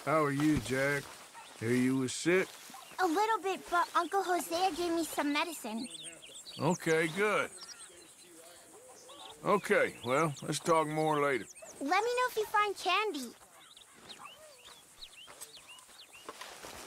How are you, Jack? Hear you was sick? A little bit, but Uncle Hosea gave me some medicine. Okay, good. Okay, well, let's talk more later. Let me know if you find candy.